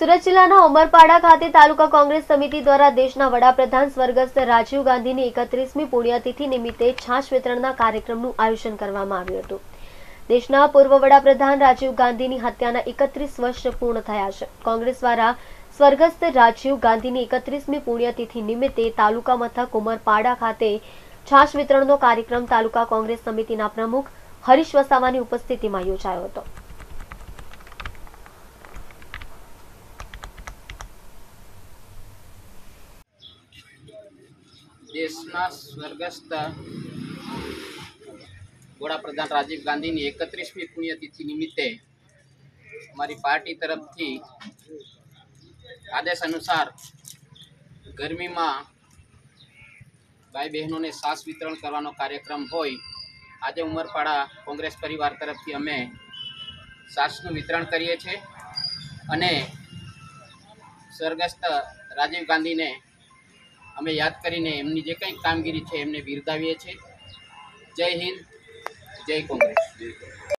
સુરત જિલ્લાના ઉમરપાડા ખાતે તાલુકા કોંગ્રેસ સમિતિ દ્વારા દેશના વડાપ્રધાન સ્વર્ગસ્થ રાજીવ ગાંધીની 31મી પુણ્યતિથિ નિમિત્તે છાશ વિતરણના કાર્યક્રમનું આયોજન કરવામાં આવ્યું હતું। દેશના પૂર્વ વડાપ્રધાન રાજીવ ગાંધીની હત્યાના 31 વર્ષ પૂર્ણ થયા છે। કોંગ્રેસ દ્વારા સ્વર્ગસ્થ રાજીવ ગાંધીની 31મી પુણ્યતિથિ નિમિત્તે તાલુકા મથક ઉમરપાડા ખાતે છાશ વિતરણનો કાર્યક્રમ તાલુકા કોંગ્રેસ સમિતિના પ્રમુખ હરીશ વસાવાની ઉપસ્થિતિમાં યોજાયો હતો। देशना स्वर्गस्थ वडाप्रधान राजीव गांधी की 31મી पुण्यतिथि निमित्ते हमारी पार्टी तरफ थी आदेश अनुसार गर्मी में भाई बहनों ने सास वितरण करवानो कार्यक्रम होय। आज उमरपाड़ा कांग्रेस परिवार तरफ थी अमे सासनु वितरण करीए छे अने स्वर्गस्थ राजीव गांधी ने अमे याद करीने एमनी जे कंई कामगीरी छे एमने बिरदावीए छे। जय हिंद, जय कांग्रेस।